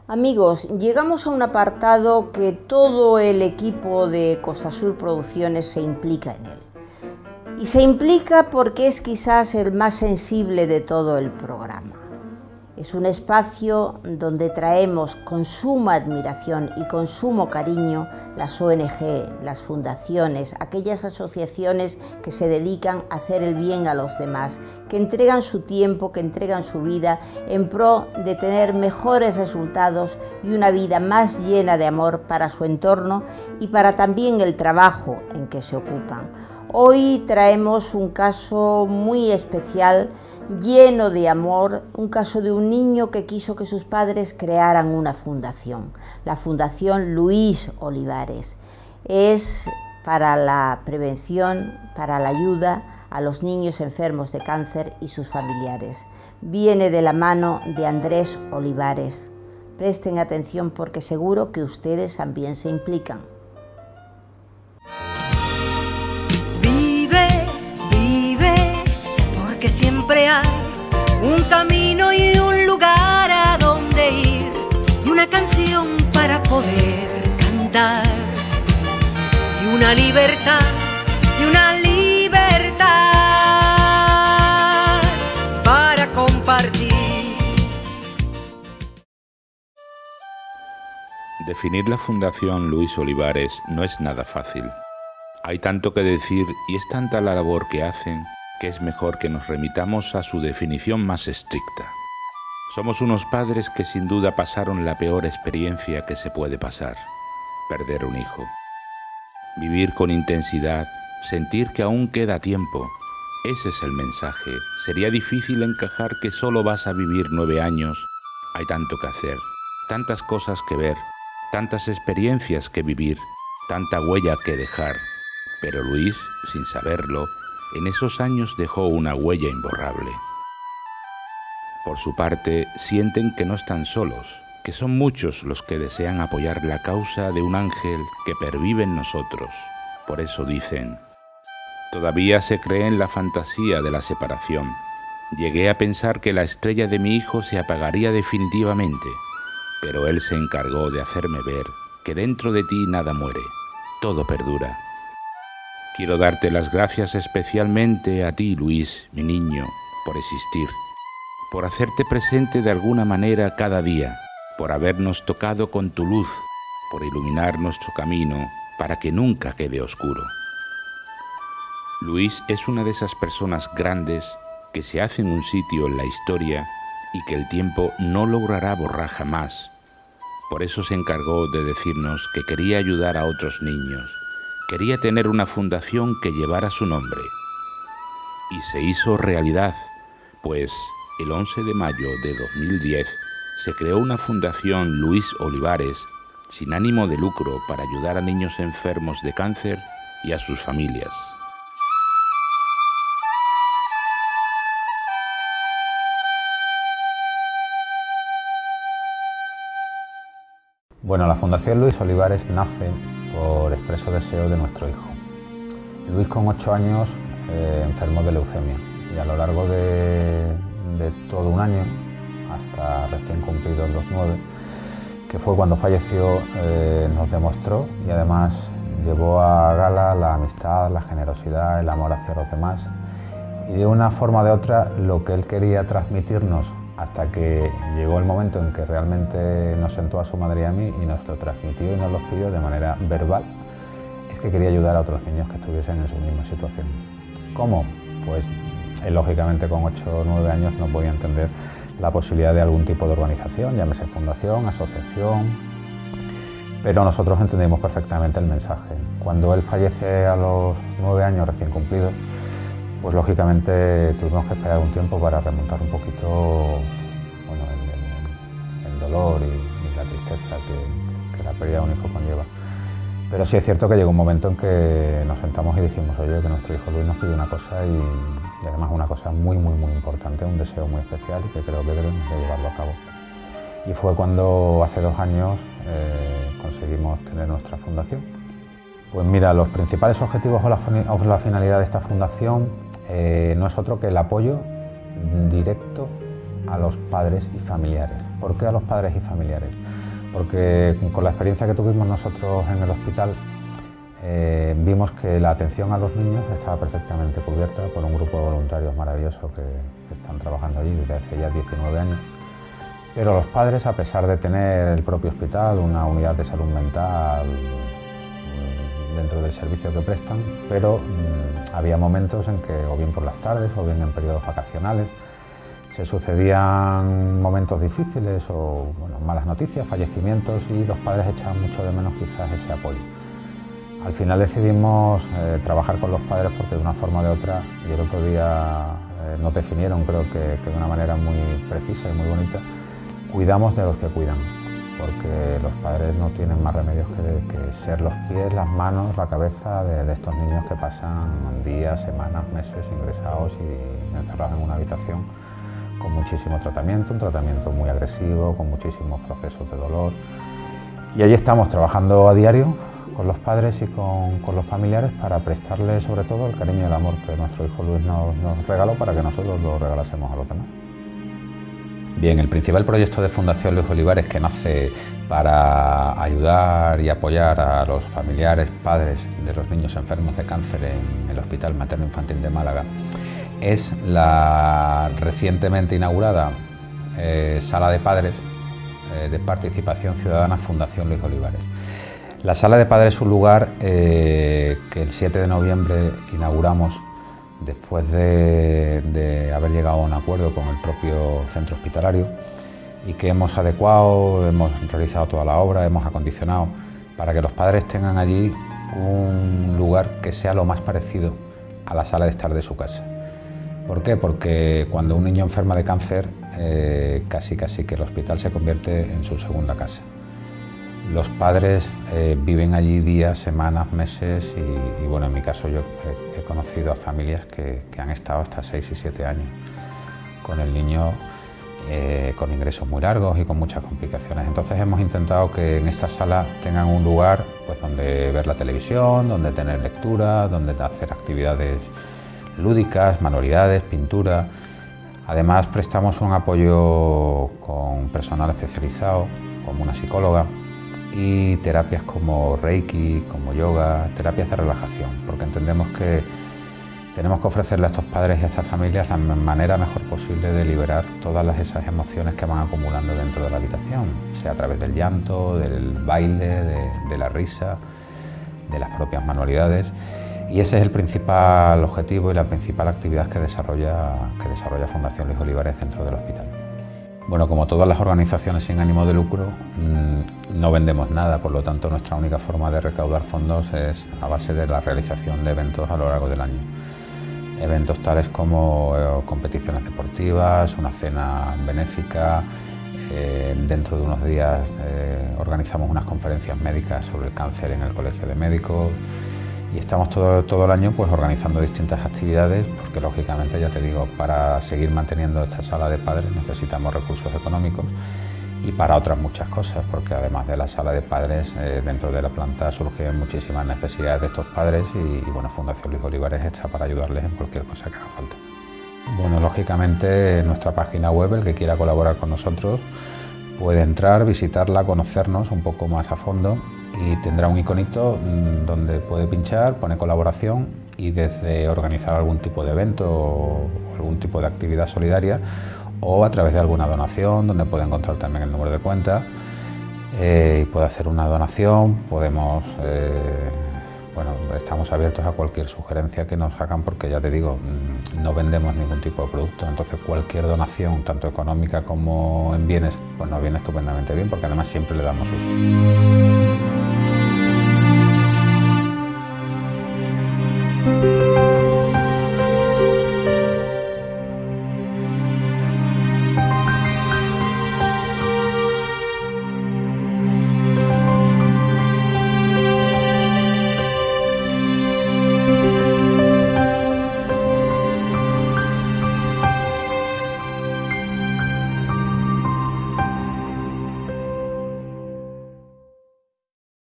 Amigos, llegamos a un apartado que todo el equipo de Costa Sur Producciones se implica en él. Y se implica porque es quizás el más sensible de todo el programa. Es un espacio donde traemos con suma admiración y con sumo cariño las ONG, las fundaciones, aquellas asociaciones que se dedican a hacer el bien a los demás, que entregan su tiempo, que entregan su vida en pro de tener mejores resultados y una vida más llena de amor para su entorno y para también el trabajo en que se ocupan. Hoy traemos un caso muy especial, lleno de amor, un caso de un niño que quiso que sus padres crearan una fundación, la Fundación Luis Olivares. Es para la prevención, para la ayuda a los niños enfermos de cáncer y sus familiares. Viene de la mano de Andrés Olivares. Presten atención porque seguro que ustedes también se implican. Que siempre hay un camino y un lugar a donde ir y una canción para poder cantar y una libertad para compartir. Definir la Fundación Luis Olivares no es nada fácil. Hay tanto que decir y es tanta la labor que hacen que es mejor que nos remitamos a su definición más estricta. Somos unos padres que sin duda pasaron la peor experiencia que se puede pasar, perder un hijo. Vivir con intensidad, sentir que aún queda tiempo, ese es el mensaje. Sería difícil encajar que solo vas a vivir 9 años. Hay tanto que hacer, tantas cosas que ver, tantas experiencias que vivir, tanta huella que dejar. Pero Luis, sin saberlo, en esos años dejó una huella imborrable. Por su parte, sienten que no están solos, que son muchos los que desean apoyar la causa de un ángel que pervive en nosotros. Por eso dicen: todavía se cree en la fantasía de la separación. Llegué a pensar que la estrella de mi hijo se apagaría definitivamente, pero él se encargó de hacerme ver que dentro de ti nada muere, todo perdura. Quiero darte las gracias especialmente a ti, Luis, mi niño, por existir, por hacerte presente de alguna manera cada día, por habernos tocado con tu luz, por iluminar nuestro camino para que nunca quede oscuro. Luis es una de esas personas grandes que se hacen un sitio en la historia y que el tiempo no logrará borrar jamás. Por eso se encargó de decirnos que quería ayudar a otros niños. Quería tener una fundación que llevara su nombre. Y se hizo realidad, pues el 11 de mayo de 2010 se creó una Fundación Luis Olivares sin ánimo de lucro para ayudar a niños enfermos de cáncer y a sus familias. Bueno, la Fundación Luis Olivares nace por expreso deseo de nuestro hijo. Luis, con 8 años, enfermó de leucemia y a lo largo de todo un año, hasta recién cumplidos los 9, que fue cuando falleció, nos demostró y además llevó a gala la amistad, la generosidad, el amor hacia los demás y de una forma o de otra lo que él quería transmitirnos, hasta que llegó el momento en que realmente nos sentó a su madre y a mí y nos lo transmitió y nos lo pidió de manera verbal, es que quería ayudar a otros niños que estuviesen en su misma situación. ¿Cómo? Pues él, lógicamente, con 8 o 9 años no podía entender la posibilidad de algún tipo de organización, llámese fundación, asociación, pero nosotros entendimos perfectamente el mensaje. Cuando él fallece a los 9 años recién cumplidos, pues lógicamente tuvimos que esperar un tiempo para remontar un poquito, bueno, el dolor y la tristeza que la pérdida de un hijo conlleva. Pero sí es cierto que llegó un momento en que nos sentamos y dijimos: oye, que nuestro hijo Luis nos pide una cosa y además una cosa muy importante, un deseo muy especial y que creo que debemos de llevarlo a cabo. Y fue cuando hace 2 años conseguimos tener nuestra fundación. Pues mira, los principales objetivos o la finalidad de esta fundación no es otro que el apoyo directo a los padres y familiares. ¿Por qué a los padres y familiares? porque con la experiencia que tuvimos nosotros en el hospital, vimos que la atención a los niños estaba perfectamente cubierta por un grupo de voluntarios maravillosos que están trabajando allí desde hace ya 19 años. Pero los padres, a pesar de tener el propio hospital, una unidad de salud mental dentro del servicio que prestan, pero había momentos en que, o bien por las tardes, o bien en periodos vacacionales, se sucedían momentos difíciles o malas noticias, fallecimientos, y los padres echaban mucho de menos quizás ese apoyo. Al final decidimos trabajar con los padres porque de una forma o de otra, y el otro día nos definieron, creo que de una manera muy precisa y muy bonita, cuidamos de los que cuidan, porque los padres no tienen más remedios que ser los pies, las manos, la cabeza de estos niños que pasan días, semanas, meses ingresados y encerrados en una habitación con muchísimo tratamiento, un tratamiento muy agresivo, con muchísimos procesos de dolor. Y allí estamos trabajando a diario con los padres y con los familiares para prestarles sobre todo el cariño y el amor que nuestro hijo Luis nos regaló para que nosotros lo regalásemos a los demás. Bien, el principal proyecto de Fundación Luis Olivares, que nace para ayudar y apoyar a los familiares, padres de los niños enfermos de cáncer en el Hospital Materno Infantil de Málaga, es la recientemente inaugurada Sala de Padres de Participación Ciudadana Fundación Luis Olivares. La Sala de Padres es un lugar que el 7 de noviembre inauguramos después de haber llegado a un acuerdo con el propio centro hospitalario y que hemos adecuado, hemos realizado toda la obra, hemos acondicionado para que los padres tengan allí un lugar que sea lo más parecido a la sala de estar de su casa. ¿Por qué? Porque cuando un niño enferma de cáncer, casi que el hospital se convierte en su segunda casa. Los padres viven allí días, semanas, meses y bueno, en mi caso yo he conocido a familias que han estado hasta 6 y 7 años con el niño con ingresos muy largos y con muchas complicaciones. Entonces hemos intentado que en esta sala tengan un lugar pues, donde ver la televisión, donde tener lectura, donde hacer actividades lúdicas, manualidades, pintura. Además prestamos un apoyo con personal especializado, como una psicóloga, y terapias como Reiki, como yoga, terapias de relajación, porque entendemos que tenemos que ofrecerle a estos padres y a estas familias la manera mejor posible de liberar todas esas emociones que van acumulando dentro de la habitación, sea a través del llanto, del baile, de la risa, de las propias manualidades. Y ese es el principal objetivo y la principal actividad que desarrolla Fundación Luis Olivares dentro del hospital. Bueno, como todas las organizaciones sin ánimo de lucro, no vendemos nada, por lo tanto nuestra única forma de recaudar fondos es a base de la realización de eventos a lo largo del año. Eventos tales como competiciones deportivas, una cena benéfica, dentro de unos días organizamos unas conferencias médicas sobre el cáncer en el Colegio de Médicos y estamos todo el año pues, organizando distintas actividades porque lógicamente, ya te digo, para seguir manteniendo esta sala de padres necesitamos recursos económicos y para otras muchas cosas, porque además de la sala de padres, dentro de la planta surgen muchísimas necesidades de estos padres y bueno, Fundación Luis Olivares está para ayudarles en cualquier cosa que haga falta. Bueno, lógicamente nuestra página web, el que quiera colaborar con nosotros, puede entrar, visitarla, conocernos un poco más a fondo y tendrá un iconito donde puede pinchar, pone colaboración y desde organizar algún tipo de evento o algún tipo de actividad solidaria o a través de alguna donación donde puede encontrar también el número de cuenta y puede hacer una donación, podemos, bueno, estamos abiertos a cualquier sugerencia que nos hagan porque ya te digo, no vendemos ningún tipo de producto, entonces cualquier donación, tanto económica como en bienes, pues nos viene estupendamente bien porque además siempre le damos uso.